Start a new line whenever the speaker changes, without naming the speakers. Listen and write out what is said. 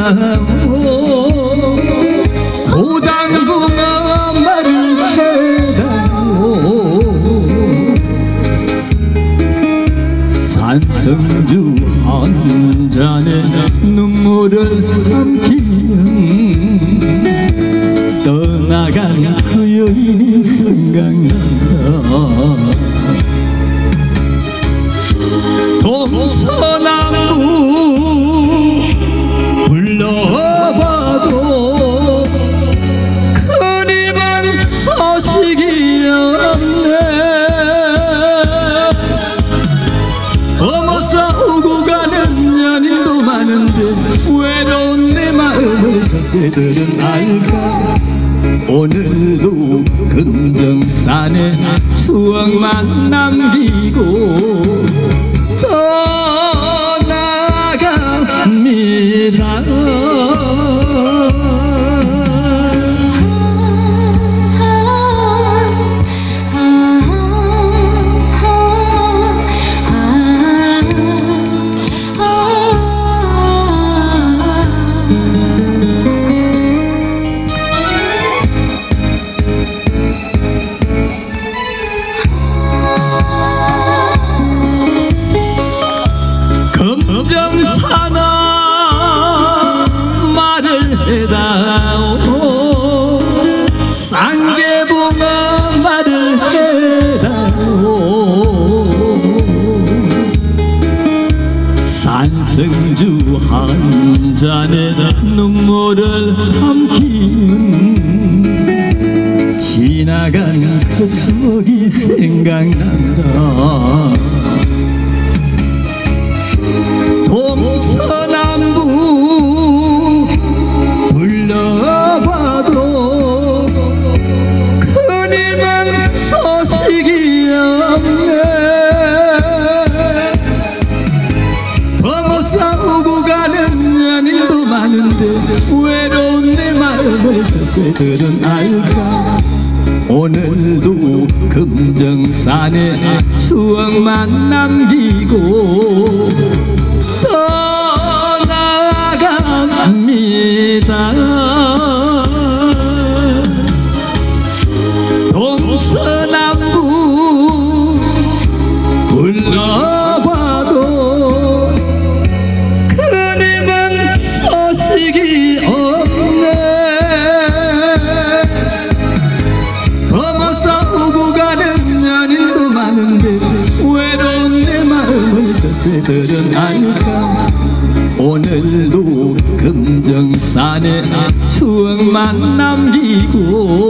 고당궁아 말을 해다오 산성주 한 잔에 눈물을 삼키면 떠나간 그 여인이 생각난다. 동서남북 불러봐도 그림은 소식이 없네. 어머 싸우고 가는 연인도 많은데 외로운 내 마음을 저새들은 알까. 오늘도 금정산에 추억만 남기고 떠나갑니다. 금정산아 말을 해다오 쌍계봉아 말을 해다오 산성주 한 잔에 눈물을 삼키는 지나간 그 추억이 생각난다. 동서남북 불러봐도 그님은 소식이 없네. 어머 싸우고 가는 연인도 많은데 외로운 내 마음을 저새들은 알까. 오늘도 금정산에 추억만 남기고 떠나갑니다. 동서남북 불러봐도 그님은 소식이 없네. 어머 싸우고 가는 연인도 많은데 외로운 내 마음을 저새들은 알까. 오늘도 금정산에 추억만 남기고